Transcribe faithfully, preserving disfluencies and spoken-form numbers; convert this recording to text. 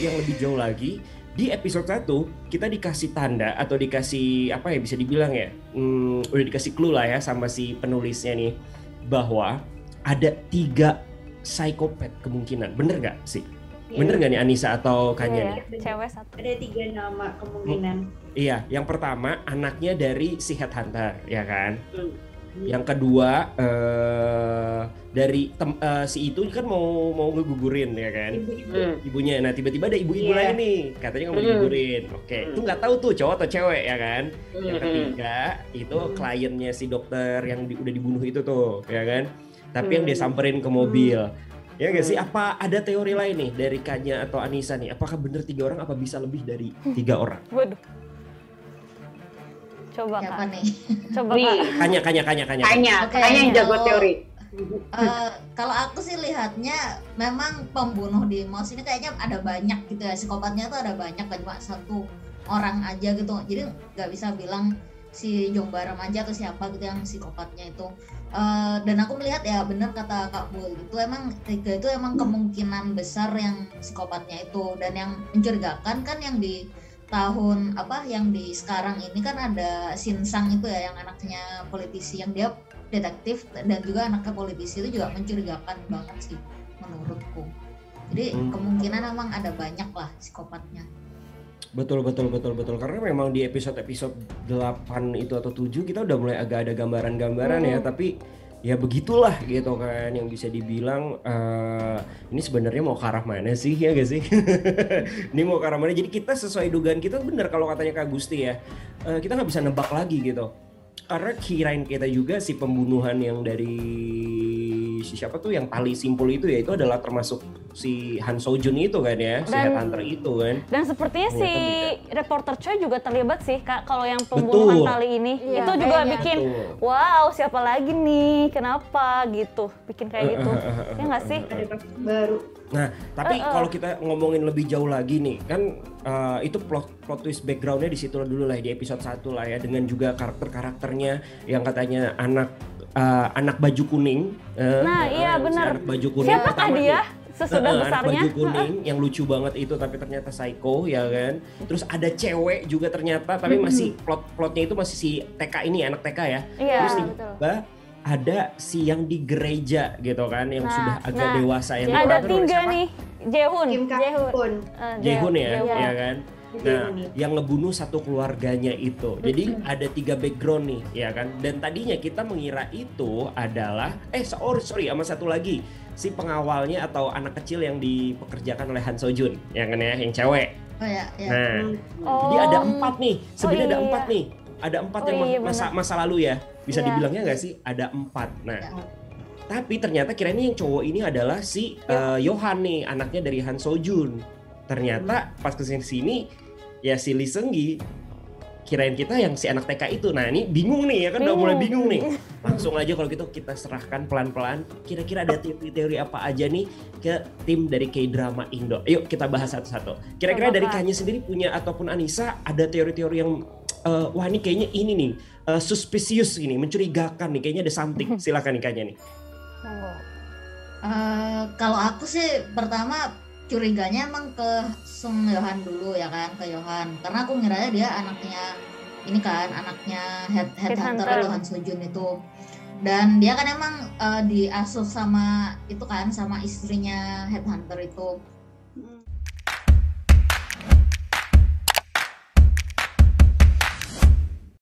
yang lebih jauh lagi, di episode satu kita dikasih tanda atau dikasih apa ya bisa dibilang ya, hmm, udah dikasih clue lah ya sama si penulisnya nih bahwa ada tiga psikopat kemungkinan, bener nggak sih? Ya. Bener nggak nih Anissa atau Kanya Iya, nih? cewek satu. Ada tiga nama kemungkinan. Hmm, iya, yang pertama anaknya dari si headhunter, ya kan? Hmm. Yang kedua uh, dari tem, uh, si itu kan mau mau ngegugurin ya kan, Ibu-ibu. ibunya. Nah tiba-tiba ada ibu-ibu Yeah. lagi nih, katanya nggak mau Mm. digugurin. Oke, okay. Mm. Itu nggak tahu tuh cowok atau cewek ya kan. Mm. Yang ketiga itu Mm. kliennya si dokter yang di, udah dibunuh itu tuh, ya kan. Tapi Mm. yang dia samperin ke mobil. Ya nggak sih? Hmm. Apa ada teori lain nih dari Kanya atau Anissa nih? Apakah bener tiga orang? Apa bisa lebih dari tiga orang? Waduh. Coba Siapa Kak. nih? Coba Nih. Kak. Kanya, Kanya, Kanya, Kanya. Kanya, Oke, Kanya yang jago kalau- teori. Eh, kalau aku sih lihatnya memang pembunuh di Mouse ini kayaknya ada banyak gitu ya, psikopatnya tuh ada banyak, kan cuma satu orang aja gitu, jadi nggak bisa bilang si Jong Baram aja atau siapa gitu yang psikopatnya itu. Eh, dan aku melihat ya benar kata Kak Bul, itu emang tiga itu emang kemungkinan besar yang psikopatnya itu. Dan yang mencurigakan kan yang di tahun apa yang di sekarang ini kan ada Sinsang itu ya, yang anaknya politisi, yang dia detektif dan juga anaknya politisi, itu juga mencurigakan banget sih menurutku. Jadi Hmm. kemungkinan emang ada banyak lah psikopatnya. Betul, betul, betul, betul. Karena memang di episode-episode delapan itu atau tujuh kita udah mulai agak ada gambaran-gambaran Hmm. ya, tapi ya begitulah gitu kan, yang bisa dibilang uh, ini sebenarnya mau ke arah mana sih, ya gak sih? Ini mau ke arah mana? Jadi kita sesuai dugaan kita bener kalau katanya Kak Gusti ya, uh, kita nggak bisa nebak lagi gitu. Karena kirain kita juga si pembunuhan yang dari si siapa tuh yang tali simpul itu ya, itu adalah termasuk si Han Sojun itu kan ya, si Dan- headhunter itu kan. Dan sepertinya si Ternyata reporter Choi juga terlibat sih Kak, kalau yang pembunuhan Betul. kali ini. Iya, Itu juga kayaknya. bikin Betul. wow, siapa lagi nih? Kenapa gitu? Bikin kayak gitu. Ya nggak sih? Ada kasus baru. Nah, tapi Uh-uh. kalau kita ngomongin lebih jauh lagi nih, kan uh, itu plot, plot twist backgroundnya di situ dulu lah, di episode satu lah ya, dengan juga karakter-karakternya yang katanya anak uh, anak baju kuning. uh, Nah, uh, iya, si benar. Anak baju kuning. Siapakah pertama dia? nih. Sesudah Uh-uh, besarnya. Anak baju kuning yang lucu banget itu, tapi ternyata psycho ya kan. Terus ada cewek juga ternyata, tapi masih plot plotnya itu masih si T K ini, anak T K ya. Iya, Terus betul. tiba ada si yang di gereja gitu kan, yang Nah, sudah agak nah, dewasa, yang Ada diperankan oleh tiga siapa? nih. Jehun, Kim Jehun. Kak-kun. Eh, Jehun ya, Jehun. ya kan. Nah, Jehun ya. yang ngebunuh satu keluarganya itu. Jadi ada tiga background nih, ya kan. Dan tadinya kita mengira itu adalah, eh sorry, sorry, sama satu lagi si pengawalnya atau anak kecil yang dipekerjakan oleh Han Sojun, yang kan ya, yang cewek. Oh ya, ya. Nah, Oh. jadi ada empat nih. Sebenarnya Oh, ada iya. empat nih. Ada empat Oh, yang iya, masa benar. masa lalu ya. Bisa Iya. dibilangnya nggak sih? Ada empat. Nah. Ya. Tapi ternyata kirain yang cowok ini adalah si uh, Yohan nih, anaknya dari Han Sojun. Ternyata pas kesini sini ya si Lee Seung-gi kirain kita yang si anak T K itu. Nah ini bingung nih ya kan, udah Bingung. mulai bingung nih. Langsung aja kalau gitu kita serahkan pelan-pelan. Kira-kira ada teori-teori apa aja nih ke tim dari K-drama Indo. Yuk kita bahas satu-satu. Kira-kira Coba, dari Kak. Kanya sendiri punya ataupun Anissa ada teori-teori yang uh, wah ini kayaknya ini nih uh, suspicious ini, mencurigakan nih, kayaknya ada something. Silakan nih Kanya nih. Monggo. Eh, kalau aku sih pertama curiganya emang ke Sung Yohan dulu ya kan, ke Yohan, karena aku ngiranya dia anaknya ini kan, anaknya head headhunter Headhunter. atau Han Sojun itu. Dan dia kan emang eh, diasuh sama itu kan, sama istrinya headhunter itu.